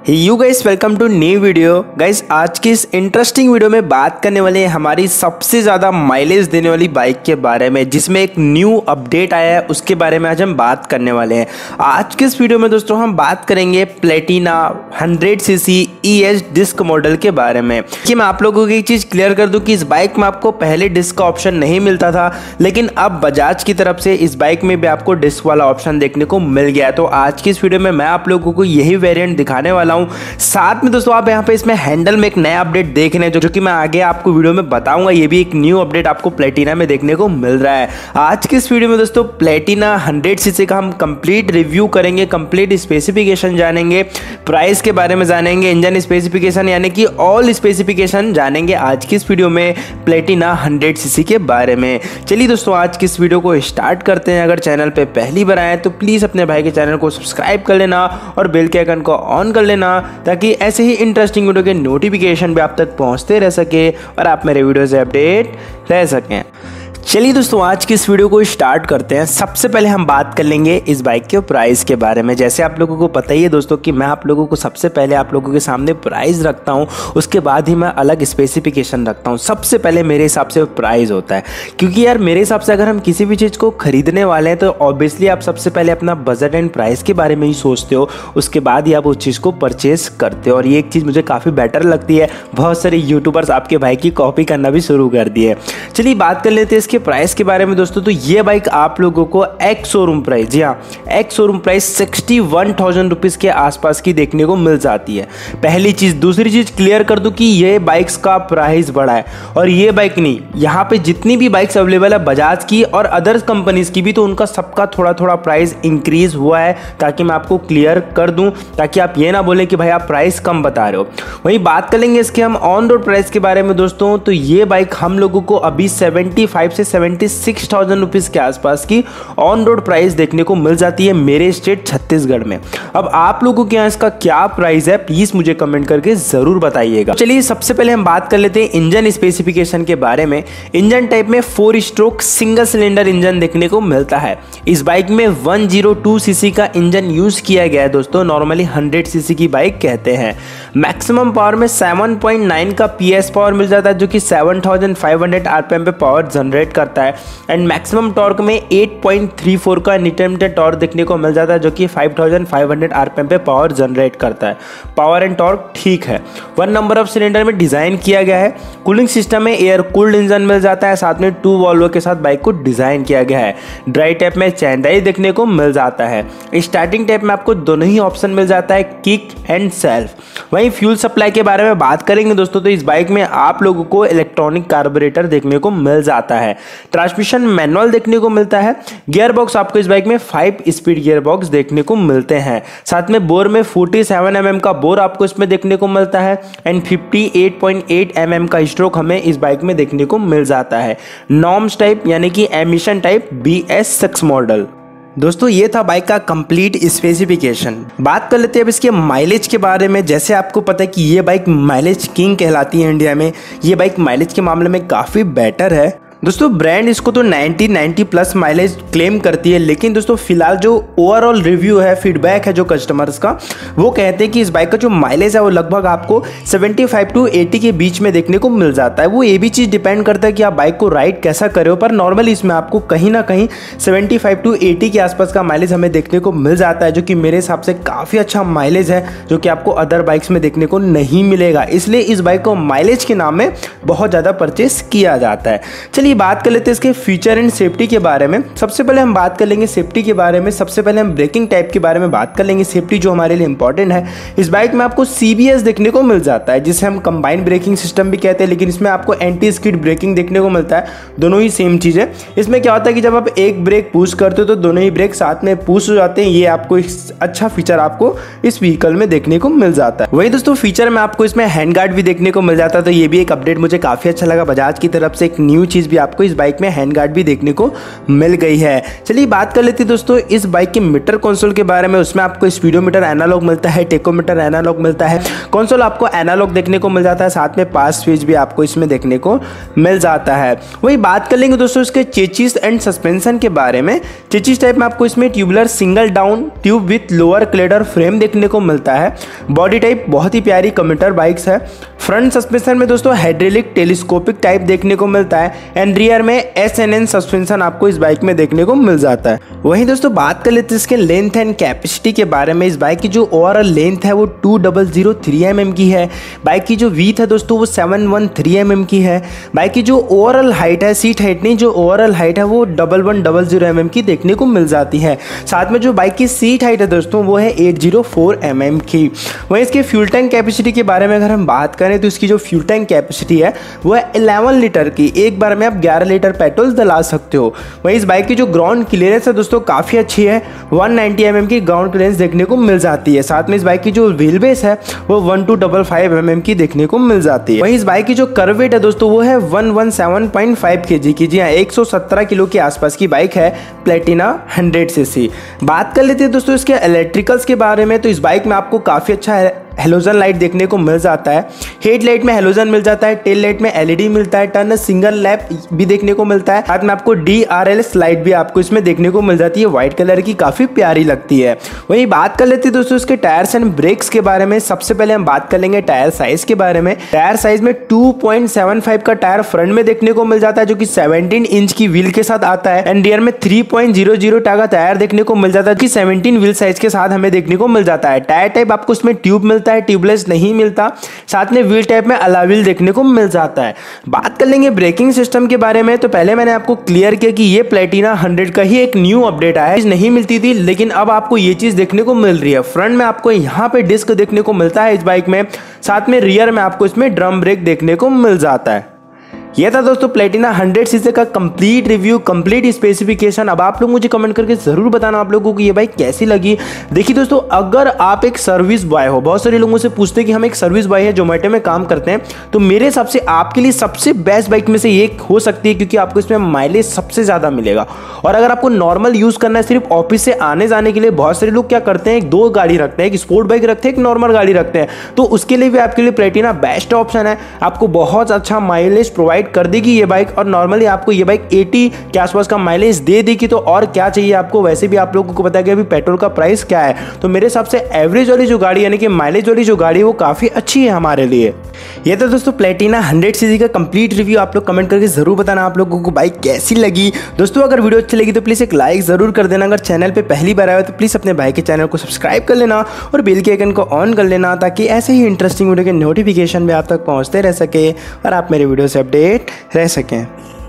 You guys welcome to new video. Guys आज की इस इंटरेस्टिंग वीडियो में बात करने वाले हैं हमारी सबसे ज़्यादा माइलेज देने वाली बाइक के बारे में, जिसमें एक न्यू अपडेट आया है उसके बारे में आज हम बात करने वाले हैं। आज के इस वीडियो में दोस्तों हम बात करेंगे Platina 100cc ES disc model के बारे में। कि मैं आप लोगों को एक चीज़ क्लियर कर दूं कि इस बाइक में आपको पहले डिस्क का ऑप्शन नहीं मिलता था, लेकिन अब बजाज की तरफ से इस बाइक में भी आपको डिस्क वाला ऑप्शन देखने को मिल गया है। तो आज की इस वीडियो में मैं आप लोगों को यही वेरिएंट दिखाने वाला हूं। साथ में दोस्तों आप यहां पे इसमें हैंडल में एक नया अपडेट देख रहे हैं जो कि मैं आगे आपको वीडियो में बताऊंगा। ये भी एक न्यू अपडेट आपको प्लेटिना में देखने को मिल रहा है। आज की इस वीडियो में दोस्तों प्लेटिना 100cc का हम कंप्लीट रिव्यू करेंगे, कंप्लीट स्पेसिफिकेशन जानेंगे, प्राइस के बारे में जानेंगे, इंजन स्पेसिफिकेशन यानी कि ऑल स्पेसिफिकेशन जानेंगे आज की इस वीडियो में प्लेटिना 100cc के बारे में। चलिए दोस्तों आज की इस वीडियो को स्टार्ट करते हैं। अगर चैनल पे पहली बार आए तो प्लीज़ अपने भाई के चैनल को सब्सक्राइब कर लेना और बेल के आइकन को ऑन कर लेना, ताकि ऐसे ही इंटरेस्टिंग वीडियो के नोटिफिकेशन भी आप तक पहुंचते रह सके और आप मेरे वीडियो से अपडेट रह सकें। चलिए दोस्तों आज की इस वीडियो को स्टार्ट करते हैं। सबसे पहले हम बात कर लेंगे इस बाइक के प्राइस के बारे में। जैसे आप लोगों को पता ही है दोस्तों कि मैं आप लोगों को सबसे पहले आप लोगों के सामने प्राइस रखता हूं, उसके बाद ही मैं अलग स्पेसिफिकेशन रखता हूं। सबसे पहले मेरे हिसाब से प्राइस होता है, क्योंकि यार मेरे हिसाब से अगर हम किसी भी चीज़ को खरीदने वाले हैं तो ऑब्वियसली आप सबसे पहले अपना बजट एंड प्राइस के बारे में ही सोचते हो, उसके बाद ही आप उस चीज़ को परचेज करते हो। और ये एक चीज़ मुझे काफ़ी बेटर लगती है। बहुत सारे यूट्यूबर्स आपके भाई की कॉपी करना भी शुरू कर दिए। चलिए बात कर लेते हैं इसके प्राइस के बारे में दोस्तों। तो ये बाइक आप लोगों को एक्स शोरूम प्राइस, जी हाँ एक्स शोरूम प्राइस 61,000 रुपीज़ के आसपास की देखने को मिल जाती है। पहली चीज़। दूसरी चीज़ क्लियर कर दूं कि ये बाइक्स का प्राइस बढ़ा है, और ये बाइक नहीं, यहाँ पे जितनी भी बाइक्स अवेलेबल है बजाज की और अदर्स कंपनीज की भी, तो उनका सबका थोड़ा थोड़ा प्राइस इंक्रीज हुआ है, ताकि मैं आपको क्लियर कर दूं, ताकि आप ये ना बोलें कि भाई आप प्राइस कम बता रहे हो। वहीं बात कर लेंगे इसके हम ऑन रोड प्राइस के बारे में दोस्तों। तो ये बाइक हम लोगों को अभी 75 से 76,000 रुपीज़ के आसपास की ऑन रोड प्राइस देखने को मिल जाती है मेरे स्टेट छत्तीसगढ़ में। अब आप लोगों के यहाँ इसका क्या प्राइस है प्लीज मुझे कमेंट करके जरूर बताइएगा। चलिए सबसे पहले हम बात कर लेते हैं इंजन स्पेसिफिकेशन के बारे में। इंजन टाइप में 4 स्ट्रोक सिंगल सिलेंडर इंजन देखने को मिलता है। इस बाइक में 102cc का इंजन यूज किया गया है दोस्तों। नॉर्मली 100cc की बाइक कहते हैं। मैक्सिमम पावर में 7.9 का PS पावर मिल जाता है, जो कि 7,500 RPM पे पावर जनरेट करता है। एंड मैक्सिमम टॉर्क में 8.34 का न्यूटन मीटर टॉर्क देखने को मिल जाता है, जो कि 5,500 RPM पे पावर जनरेट करता है। पावर एंड टॉर्क ठीक है। 1 नंबर ऑफ सिलेंडर में डिजाइन किया गया है। कूलिंग सिस्टम में एयर कूल्ड इंजन मिल जाता है, साथ में 2 वॉल्वो के साथ बाइक को डिजाइन किया गया है। ड्राई टाइप में चैनडाई देखने को मिल जाता है। स्टार्टिंग टाइप में आपको दोनों ही ऑप्शन मिल जाता है, किक एंड सेल्फ। वहीं फ्यूल सप्लाई के बारे में बात करेंगे दोस्तों, तो इस बाइक में आप लोगों को इलेक्ट्रॉनिक कार्बोरेटर देखने को मिल जाता है। ट्रांसमिशन मैनुअल देखने को मिलता है। गियर बॉक्स आपको इस बाइक में 5 स्पीड गियर बॉक्स देखने को मिलते हैं। साथ में बोर में 47 mm का बोर आपको इसमें देखने को मिलता है। एंड 58.8 mm का स्ट्रोक हमें इस बाइक में देखने को मिल जाता है। नॉर्म्स टाइप यानी कि एमिशन टाइप BS6 मॉडल। दोस्तों ये था बाइक का कंप्लीट स्पेसिफिकेशन। बात कर लेते हैं अब इसके माइलेज के बारे में। जैसे आपको पता है कि ये बाइक माइलेज किंग कहलाती है इंडिया में। ये बाइक माइलेज के मामले में काफ़ी बेटर है दोस्तों। ब्रांड इसको तो 90 प्लस माइलेज क्लेम करती है, लेकिन दोस्तों फिलहाल जो ओवरऑल रिव्यू है, फीडबैक है जो कस्टमर्स का, वो कहते हैं कि इस बाइक का जो माइलेज है वो लगभग आपको 75 to 80 के बीच में देखने को मिल जाता है। वो ये भी चीज़ डिपेंड करता है कि आप बाइक को राइड कैसा कर रहे हो, पर नॉर्मली इसमें आपको कहीं ना कहीं 75 to 80 के आसपास का माइलेज हमें देखने को मिल जाता है, जो कि मेरे हिसाब से काफ़ी अच्छा माइलेज है, जो कि आपको अदर बाइक्स में देखने को नहीं मिलेगा। इसलिए इस बाइक को माइलेज के नाम में बहुत ज़्यादा परचेस किया जाता है। चलिए बात कर लेते हैं इसके फीचर एंड सेफ्टी के बारे में। सबसे पहले हम बात कर लेंगे सेफ्टी के बारे में। सबसे पहले हम ब्रेकिंग टाइप के बारे में बात कर लेंगे। सेफ्टी जो हमारे लिए इंपॉर्टेंट है, इस बाइक में आपको CBS देखने को मिल जाता है, जिसे हम कंबाइंड ब्रेकिंग सिस्टम भी कहते हैं, लेकिन इसमें आपको एंटी स्किड ब्रेकिंग देखने को मिलता है। दोनों ही सेम चीज़ है। इसमें क्या होता है कि जब आप एक ब्रेक पुश करते हो तो दोनों ही ब्रेक साथ में पुश हो जाते हैं। ये आपको एक अच्छा फीचर आपको इस व्हीकल में देखने को मिल जाता है। वही दोस्तों फीचर में आपको इसमें हैंड गार्ड भी देखने को मिल जाता है, तो ये भी एक अपडेट मुझे काफ़ी अच्छा लगा। बजाज की तरफ से एक न्यू चीज़ भी आपको इस बाइक में हैंड गार्ड भी देखने को मिल गई है। चलिए बात कर लेते हैं दोस्तों इस बाइक के मीटर कंसोल के बारे में। उसमें आपको स्पीडोमीटर एनालॉग मिलता है, टेकोमीटर एनालॉग मिलता है, कंसोल आपको एनालॉग देखने को मिल जाता है, साथ में पास स्विच भी आपको इसमें देखने को मिल जाता है। वही बात कर लेंगे दोस्तों इसके चेचिस एंड सस्पेंशन के बारे में। चेचिस टाइप में आपको इसमें tubular single down tube with lower cradle frame देखने को मिलता है। बॉडी टाइप बहुत ही प्यारी कम्यूटर बाइक्स है। फ्रंट सस्पेंशन में दोस्तों हाइड्रोलिक टेलीस्कोपिक टाइप देखने को मिलता है एंड रियर में SNN सस्पेंशन आपको इस बाइक में देखने को मिल जाता है। वहीं दोस्तों बात कर लेते हैं इसके लेंथ एंड कैपेसिटी के बारे में। इस बाइक की जो ओवरऑल लेंथ है वो 2003 mm की है। बाइक की जो वीथ है दोस्तों वो 713 mm की है। बाइक की जो ओवरऑल हाइट है, सीट हाइट नहीं, जो ओवरऑल हाइट है वो 1100 mm की देखने को मिल जाती है। साथ में जो बाइक की सीट हाइट है दोस्तों वो है 804 mm की। वहीं इसके फ्यूल टैंक कैपेसिटी के बारे में अगर हम बात करें तो इसकी जो फ्यूल टैंक कैपेसिटी है वो है 11 लीटर की। एक बार में आप 11 लीटर पेट्रोल डला सकते हो। वहीं इस बाइक की जो ग्राउंड क्लियरेंस है दोस्तों काफ़ी अच्छी है, 190 mm की ग्राउंड क्लियरेंस देखने को मिल जाती है। साथ में इस बाइक की जो व्हील बेस है वो 1255 mm की देखने को मिल जाती है। वहीं इस बाइक की जो कर्व वेट है दोस्तों वो है 117.5 kg की। जी हाँ, 117 किलो के आसपास की बाइक है प्लेटिना 100cc। बात कर लेते हैं दोस्तों इसके इलेक्ट्रिकल्स के बारे में। तो इस बाइक में आपको काफ़ी अच्छा हेलोजन लाइट देखने को मिल जाता है। हेड लाइट में हेलोजन मिल जाता है, टेल लाइट में LED मिलता है, टर्न सिंगल लैंप भी देखने को मिलता है। साथ में आपको DRLS लाइट भी आपको इसमें देखने को मिल जाती है, व्हाइट कलर की, काफ़ी प्यारी लगती है। वहीं बात कर लेते हैं दोस्तों इसके टायर्स एंड ब्रेक्स के बारे में। सबसे पहले हम बात कर लेंगे टायर साइज के बारे में। टायर साइज में 2.75 का टायर फ्रंट में देखने को मिल जाता है जो कि 17 इंच की व्हील के साथ आता है एंड रियर में 3.00 का टायर देखने को मिल जाता है कि 17 व्हील साइज के साथ हमें देखने को मिल जाता है। टायर टाइप आपको इसमें ट्यूब मिलता है, ट्यूबलेस नहीं मिलता। साथ में व्हील टाइप में अलॉय व्हील देखने को मिल जाता है। बात कर लेंगे ब्रेकिंग सिस्टम के बारे में। तो पहले मैंने आपको क्लियर किया कि ये प्लेटिना 100 का ही एक न्यू अपडेट आया है, नहीं मिलती थी लेकिन अब आपको ये चीज देखने को मिल रही है। फ्रंट में आपको यहाँ पे डिस्क देखने को मिलता है इस बाइक में, साथ में रियर में आपको इसमें ड्रम ब्रेक देखने को मिल जाता है। यह था दोस्तों प्लेटिना 100cc का कंप्लीट रिव्यू, कंप्लीट स्पेसिफिकेशन। अब आप लोग मुझे कमेंट करके जरूर बताना आप लोगों को ये बाइक कैसी लगी। देखिए दोस्तों, अगर आप एक सर्विस बॉय हो, बहुत सारे लोगों से पूछते हैं कि हम एक सर्विस बॉय है, जोमेटो में काम करते हैं, तो मेरे हिसाब से आपके लिए सबसे बेस्ट बाइक में से एक हो सकती है क्योंकि आपको इसमें माइलेज सबसे ज़्यादा मिलेगा। और अगर आपको नॉर्मल यूज़ करना है सिर्फ ऑफिस से आने जाने के लिए, बहुत सारे लोग क्या करते हैं, दो गाड़ी रखते हैं, एक स्पोर्ट बाइक रखते हैं, एक नॉर्मल गाड़ी रखते हैं, तो उसके लिए भी आपके लिए प्लेटिना बेस्ट ऑप्शन है। आपको बहुत अच्छा माइलेज प्रोवाइड कर देगी ये बाइक, और नॉर्मली आपको ये बाइक 80 के आसपास का माइलेज दे देगी। तो और क्या चाहिए आपको। वैसे भी आप लोगों को पता है कि अभी पेट्रोल का प्राइस क्या है, तो मेरे हिसाब से एवरेज वाली जो गाड़ी यानी कि माइलेज वाली जो गाड़ी है वो काफ़ी अच्छी है हमारे लिए। ये तो दोस्तों प्लेटिना 100cc का कंप्लीट रिव्यू। आप लोग कमेंट करके जरूर बताना आप लोगों को बाइक कैसी लगी। दोस्तों अगर वीडियो अच्छी लगी तो प्लीज़ एक लाइक ज़रूर कर देना। अगर चैनल पे पहली बार आए हो तो प्लीज़ अपने भाई के चैनल को सब्सक्राइब कर लेना और बेल के आइकन को ऑन कर लेना ताकि ऐसे ही इंटरेस्टिंग वीडियो के नोटिफिकेशन भी आप तक पहुँचते रह सके और आप मेरे वीडियो से अपडेट रह सकें।